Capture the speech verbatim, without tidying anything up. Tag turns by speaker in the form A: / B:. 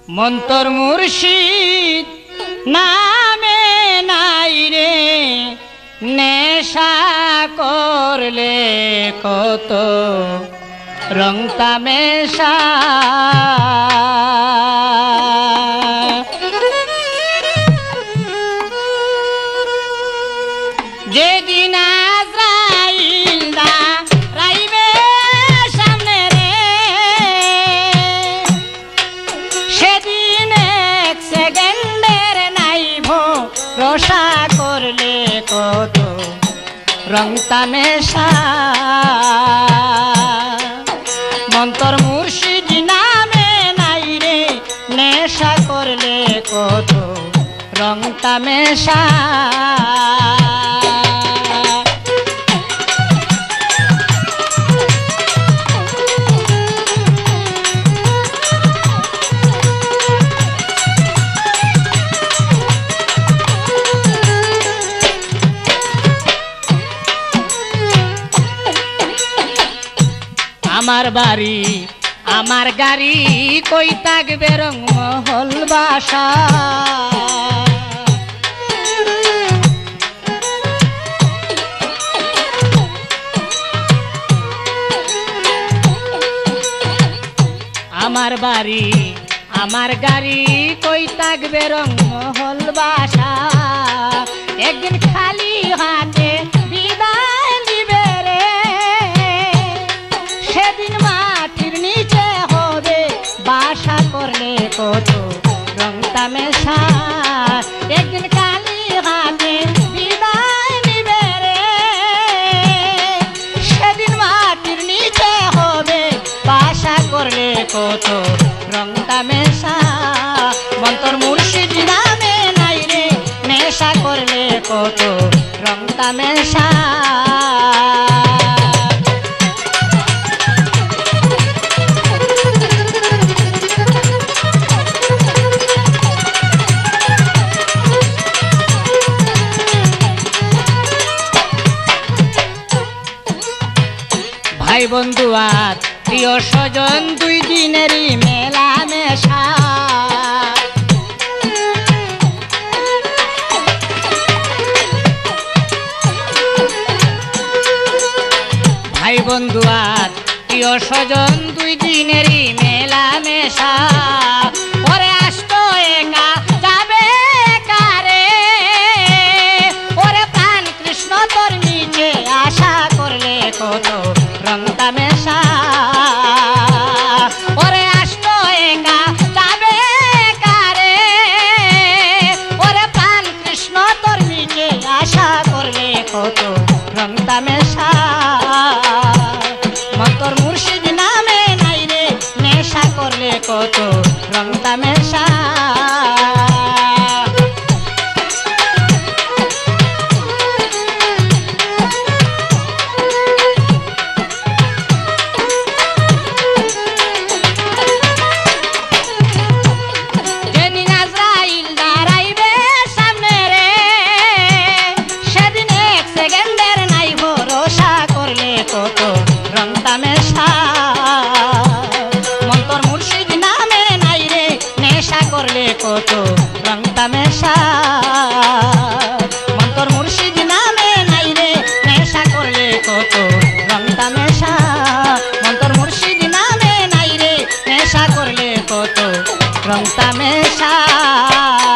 A: মন্তর মুর্শিদ নামে নাই রে নেশা করলে কত রং তামেশা যেদিন আজরাইল দাঁড়াইবে সামনে রে সেদিন এক সেকেন্ডের নাই ভরসা করলে কত রং তামেশা মন্তর মুর্শিদ নামে নাই রে নেশা করলে কত রং তামেশা আমার বাড়ি আমার গাড়ি কই থাকবে রং মহল বাসা আমার বাড়ি আমার গাড়ি কই থাকবে রং মহল বাসা একদিন খালি হাতে বিদায় নিবে রে সেদিন মাটির নিচে হবে বাসা করলে কত রং তামেশা একদিন খালি হাতে বিদায় নিবে রে সেদিন মাটির নিচে হবে বাসা করলে কত রং তামেশা মন্তর মুর্শিদ নামে নাই রে নেশা করলে কত রং তামেশা ভাই বন্ধু আর প্রিয় স্বজন দুই দিনেরই মেলা মেশা ভাই বন্ধু আর প্রিয় স্বজন দুই দিনেরই মেলা মেশা পরে আসতো একা যাবে কারে ওরে প্রাণ কৃষ্ণ তোর নিচে আশা করলে কত রং তামেশা ওরে আসতো একা যাবে কারে ওরে প্রাণ কৃষ্ণ তোর নিচে আশা করলে কত রং তামেশা মন্তর মুর্শিদ নামে নাই রে নেশা করলে কত রং তামেশা মন্তর মুর্শিদ নামে নাই রে নেশা করলে কত রং তামেশা মন্তর মুর্শিদ নামে নাই রে নেশা করলে কত রং তামেশা মন্তর মুর্শিদ নামে নাই রে নেশা করলে কত রং তামেশা।